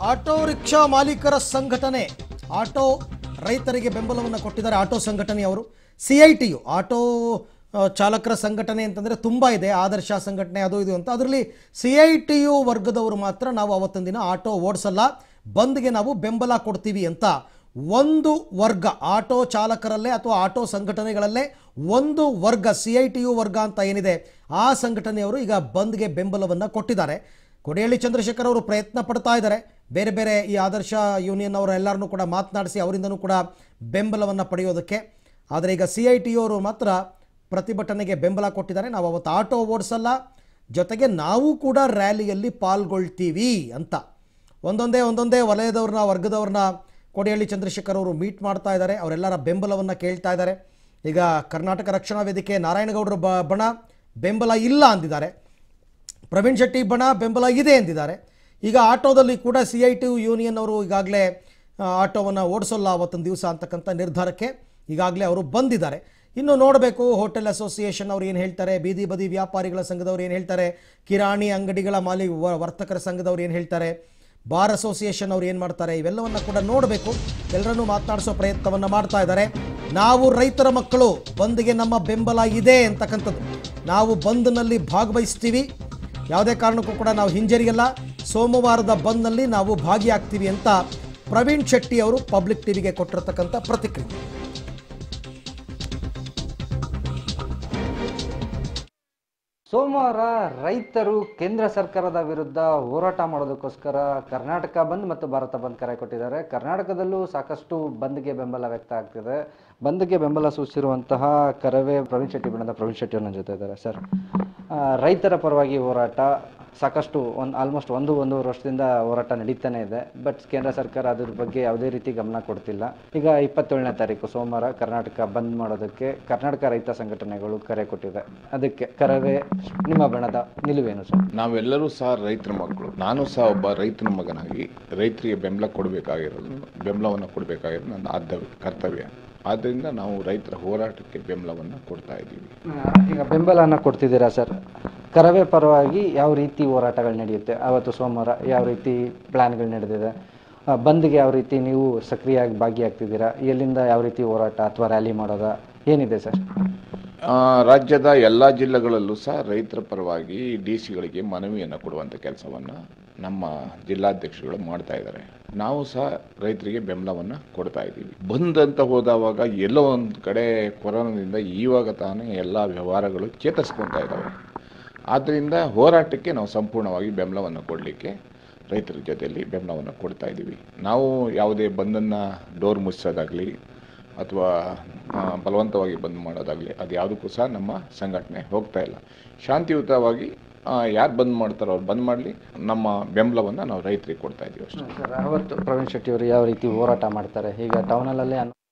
Auto rickshaw ಮಾಲೀಕರ ಸಂಘಟನೆ auto ರೈತರಿಗೆ ಬೆಂಬಲವನ್ನು ಕೊಟ್ಟಿದ್ದಾರೆ. ಆಟೋ ಸಂಘಟನೆಯವರು CITU ಆಟೋ ಚಾಲಕರ ಸಂಘಟನೆ ಅಂತಂದರೆ ತುಂಬ ಇದೆ, ಆದರ್ಶ ಸಂಘಟನೆ ಅದು ಇದು ಅಂತ. ಅದರಲ್ಲಿ CITU ವರ್ಗದವರು ಮಾತ್ರ ನಾವು ಅವತ್ತಿನ ದಿನ ಆಟೋ ಓಡಿಸಲ್ಲ, ಬಂದ್ಗೆ ನಾವು ಬೆಂಬಲ ಕೊಡ್ತೀವಿ ಅಂತ ಒಂದು ವರ್ಗ ಆಟೋ ಚಾಲಕರಲ್ಲೇ ಅಥವಾ ಆಟೋ ಸಂಘಟನೆಗಳಲ್ಲೇ ಒಂದು ವರ್ಗ CITU ವರ್ಗ ಅಂತ ಏನಿದೆ ಆ ಸಂಘಟನೆಯವರು ಈಗ ಬಂದ್ಗೆ ಬೆಂಬಲವನ್ನು ಕೊಟ್ಟಿದ್ದಾರೆ. ಕೋಡಿಹಳ್ಳಿ ಚಂದ್ರಶೇಖರ್ ಅವರು ಪ್ರಯತ್ನ ಪಡ್ತಾ ಇದ್ದಾರೆ, ಬೇರೆ ಬೇರೆ ಈ ಆದರ್ಶ ಯೂನಿಯನ್ ಅವರೆಲ್ಲರನ್ನೂ ಕೂಡ ಮಾತನಾಡಿಸಿ ಅವರಿಂದನೂ ಕೂಡ ಬೆಂಬಲವನ್ನು ಪಡೆಯೋದಕ್ಕೆ. ಆದರೆ ಈಗ CITU ಅವರು ಮಾತ್ರ ಪ್ರತಿಭಟನೆಗೆ ಬೆಂಬಲ ಕೊಟ್ಟಿದ್ದಾರೆ. ನಾವು ಅವತ್ತು ಆಟೋ ಓಡಿಸಲ್ಲ, ಜೊತೆಗೆ ನಾವು ಕೂಡ ರ್ಯಾಲಿಯಲ್ಲಿ ಪಾಲ್ಗೊಳ್ತೀವಿ ಅಂತ ಒಂದೊಂದೇ ವಲಯದವ್ರನ್ನ ವರ್ಗದವ್ರನ್ನ ಕೋಡಿಹಳ್ಳಿ ಚಂದ್ರಶೇಖರ್ ಅವರು ಮೀಟ್ ಮಾಡ್ತಾ ಇದ್ದಾರೆ. ಅವರೆಲ್ಲರ ಬೆಂಬಲವನ್ನು ಕೇಳ್ತಾ ಇದ್ದಾರೆ. ಈಗ ಕರ್ನಾಟಕ ರಕ್ಷಣಾ ವೇದಿಕೆ ನಾರಾಯಣಗೌಡರ ಬಣ ಬೆಂಬಲ ಇಲ್ಲ ಅಂದಿದ್ದಾರೆ, ಪ್ರವೀಣ್ ಶೆಟ್ಟಿ ಬಣ ಬೆಂಬಲ ಇದೆ ಎಂದಿದ್ದಾರೆ. ಈಗ ಆಟೋದಲ್ಲಿ ಕೂಡ CITU ಯೂನಿಯನ್ ಅವರು ಈಗಾಗಲೇ ಆಟೋವನ್ನು ಓಡಿಸೋಲ್ಲ ಅವತ್ತೊಂದು ದಿವಸ ಅಂತಕ್ಕಂಥ ನಿರ್ಧಾರಕ್ಕೆ ಈಗಾಗಲೇ ಅವರು ಬಂದಿದ್ದಾರೆ. ಇನ್ನು ನೋಡಬೇಕು ಹೋಟೆಲ್ ಅಸೋಸಿಯೇಷನ್ ಅವ್ರು ಏನು ಹೇಳ್ತಾರೆ, ಬೀದಿ ಬದಿ ವ್ಯಾಪಾರಿಗಳ ಸಂಘದವ್ರು ಏನು ಹೇಳ್ತಾರೆ, ಕಿರಾಣಿ ಅಂಗಡಿಗಳ ವರ್ತಕರ ಸಂಘದವ್ರು ಏನು ಹೇಳ್ತಾರೆ, ಬಾರ್ ಅಸೋಸಿಯೇಷನ್ ಅವ್ರು ಏನು ಮಾಡ್ತಾರೆ, ಇವೆಲ್ಲವನ್ನು ಕೂಡ ನೋಡಬೇಕು. ಎಲ್ಲರನ್ನೂ ಮಾತನಾಡಿಸೋ ಪ್ರಯತ್ನವನ್ನು ಮಾಡ್ತಾ ಇದ್ದಾರೆ. ನಾವು ರೈತರ ಮಕ್ಕಳು, ಬಂದ್ಗೆ ನಮ್ಮ ಬೆಂಬಲ ಇದೆ ಅಂತಕ್ಕಂಥದ್ದು, ನಾವು ಬಂದ್ನಲ್ಲಿ ಭಾಗವಹಿಸ್ತೀವಿ, ಯಾವುದೇ ಕಾರಣಕ್ಕೂ ಕೂಡ ನಾವು ಹಿಂಜರಿಯಲ್ಲ, ಸೋಮವಾರದ ಬಂದ್ನಲ್ಲಿ ನಾವು ಭಾಗಿಯಾಗ್ತೀವಿ ಅಂತ ಪ್ರವೀಣ್ ಶೆಟ್ಟಿ ಅವರು ಪಬ್ಲಿಕ್ ಟಿವಿಗೆ ಕೊಟ್ಟಿರತಕ್ಕಂಥ ಪ್ರತಿಕ್ರಿಯೆ. ಸೋಮವಾರ ರೈತರು ಕೇಂದ್ರ ಸರ್ಕಾರದ ವಿರುದ್ಧ ಹೋರಾಟ ಮಾಡೋದಕ್ಕೋಸ್ಕರ ಕರ್ನಾಟಕ ಬಂದ್ ಮತ್ತು ಭಾರತ ಬಂದ್ ಕರೆ ಕೊಟ್ಟಿದ್ದಾರೆ. ಕರ್ನಾಟಕದಲ್ಲೂ ಸಾಕಷ್ಟು ಬಂದ್ಗೆ ಬೆಂಬಲ ವ್ಯಕ್ತ ಆಗ್ತಿದೆ. ಬಂದ್ಗೆ ಬೆಂಬಲ ಸೂಚಿಸಿರುವಂತಹ ಕರವೇ ಪ್ರವೀಣ್ ಶೆಟ್ಟಿ ಬಣದ ಪ್ರವೀಣ್ ಶೆಟ್ಟಿ ನನ್ನ ಜೊತೆ ಇದ್ದಾರೆ. ಸರ್, ರೈತರ ಪರವಾಗಿ ಹೋರಾಟ ಸಾಕಷ್ಟು ಆಲ್ಮೋಸ್ಟ್ ಒಂದೂವರೆ ವರ್ಷದಿಂದ ಹೋರಾಟ ನಡೀತಾನೆ ಇದೆ. ಬಟ್ ಕೇಂದ್ರ ಸರ್ಕಾರ ಅದ್ರ ಬಗ್ಗೆ ಯಾವುದೇ ರೀತಿ ಗಮನ ಕೊಡ್ತಿಲ್ಲ. ಈಗ 27ನೇ ತಾರೀಕು ಸೋಮವಾರ ಕರ್ನಾಟಕ ಬಂದ್ ಮಾಡೋದಕ್ಕೆ ಕರ್ನಾಟಕ ರೈತ ಸಂಘಟನೆಗಳು ಕರೆ ಕೊಟ್ಟಿದೆ. ಅದಕ್ಕೆ ಕರವೇ ನಿಮ್ಮ ಬಣದ ನಿಲುವೇನು ಸರ್? ನಾವೆಲ್ಲರೂ ಸಹ ರೈತರ ಮಕ್ಕಳು, ನಾನು ಸಹ ಒಬ್ಬ ರೈತನ ಮಗನಾಗಿ ರೈತರಿಗೆ ಬೆಂಬಲವನ್ನು ಕೊಡಬೇಕಾಗಿರೋದು ನನ್ನ ಕರ್ತವ್ಯ. ಆದ್ದರಿಂದ ನಾವು ರೈತರ ಹೋರಾಟಕ್ಕೆ ಬೆಂಬಲವನ್ನು ಕೊಡ್ತಾ ಇದ್ದೀವಿ. ಈಗ ಬೆಂಬಲನ ಕೊಡ್ತಿದ್ದೀರಾ ಸರ್, ಕರವೇ ಪರವಾಗಿ ಯಾವ ರೀತಿ ಹೋರಾಟಗಳು ನಡೆಯುತ್ತೆ? ಅವತ್ತು ಸೋಮವಾರ ಯಾವ ರೀತಿ ಪ್ಲ್ಯಾನ್ಗಳು ನಡೆದಿದೆ? ಬಂದ್ಗೆ ಯಾವ ರೀತಿ ನೀವು ಸಕ್ರಿಯವಾಗಿ ಭಾಗಿಯಾಗ್ತಿದ್ದೀರಾ? ಎಲ್ಲಿಂದ ಯಾವ ರೀತಿ ಹೋರಾಟ ಅಥವಾ ರ್ಯಾಲಿ ಮಾಡೋದ ಏನಿದೆ ಸರ್? ರಾಜ್ಯದ ಎಲ್ಲ ಜಿಲ್ಲೆಗಳಲ್ಲೂ ಸಹ ರೈತರ ಪರವಾಗಿ DC ಗಳಿಗೆ ಮನವಿಯನ್ನು ಕೊಡುವಂಥ ಕೆಲಸವನ್ನು ನಮ್ಮ ಜಿಲ್ಲಾಧ್ಯಕ್ಷರುಗಳು ಮಾಡ್ತಾ ಇದ್ದಾರೆ. ನಾವು ಸಹ ರೈತರಿಗೆ ಬೆಂಬಲವನ್ನು ಕೊಡ್ತಾ ಇದ್ದೀವಿ. ಬಂದ್ ಅಂತ ಹೋದವಾಗ ಎಲ್ಲೋ ಒಂದು ಕಡೆ ಕೊರೋನಾದಿಂದ ಇವಾಗ ತಾನೇ ಎಲ್ಲ ವ್ಯವಹಾರಗಳು ಚೇತರಿಸ್ಕೊತಾ ಇದ್ದಾವೆ. ಆದ್ದರಿಂದ ಹೋರಾಟಕ್ಕೆ ನಾವು ಸಂಪೂರ್ಣವಾಗಿ ಬೆಂಬಲವನ್ನು ಕೊಡಲಿಕ್ಕೆ ರೈತರ ಜೊತೆಯಲ್ಲಿ ಬೆಂಬಲವನ್ನು ಕೊಡ್ತಾ ಇದ್ದೀವಿ. ನಾವು ಯಾವುದೇ ಬಂದನ್ನು ಡೋರ್ ಮುಚ್ಚೋದಾಗಲಿ ಅಥವಾ ಬಲವಂತವಾಗಿ ಬಂದ್ ಮಾಡೋದಾಗಲಿ ಅದು ಯಾವುದಕ್ಕೂ ಸಹ ನಮ್ಮ ಸಂಘಟನೆ ಹೋಗ್ತಾ ಇಲ್ಲ. ಶಾಂತಿಯುತವಾಗಿ ಯಾರು ಬಂದ್ ಮಾಡ್ತಾರೋ ಅವ್ರು ಬಂದ್ ಮಾಡಲಿ, ನಮ್ಮ ಬೆಂಬಲವನ್ನು ನಾವು ರೈತರಿಗೆ ಕೊಡ್ತಾ ಇದ್ದೀವಿ ಅಷ್ಟೇ. ಅವತ್ತು ಪ್ರವೀಣ್ ಶೆಟ್ಟಿ ಅವರು ಯಾವ ರೀತಿ ಹೋರಾಟ ಮಾಡ್ತಾರೆ? ಈಗ ಟೌನಲ್ಲೇ